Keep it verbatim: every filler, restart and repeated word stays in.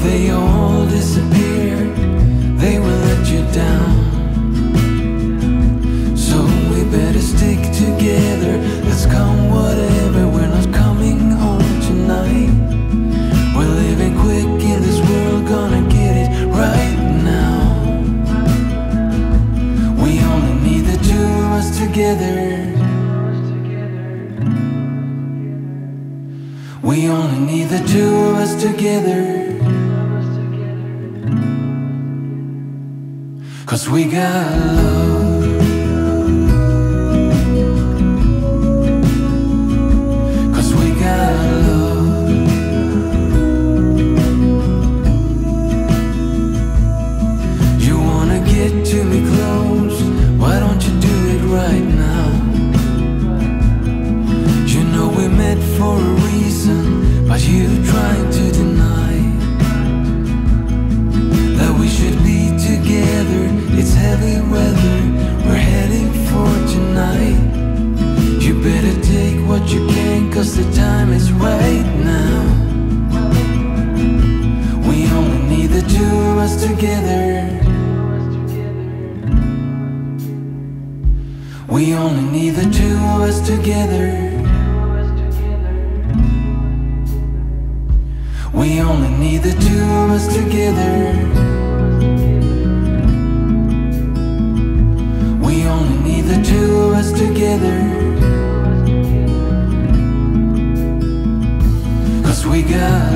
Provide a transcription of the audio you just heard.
they all disappear, they will let you down. So we better stick together, let's come whatever, we're not coming home tonight. We're living quick in this world, gonna get it right now. We only need the two of us together. We only need the two of us together. 'Cause we got love. 'Cause we got love. You wanna get to me close, why don't you do it right now? You know we met for a reason, but you trying to deny that we should be together. It's heavy weather, we're heading for tonight. You better take what you can, 'cause the time is right now. We only need the two of us together. We only need the two of us together. We only need the two of us together. We only need the two of us together. 'Cause we got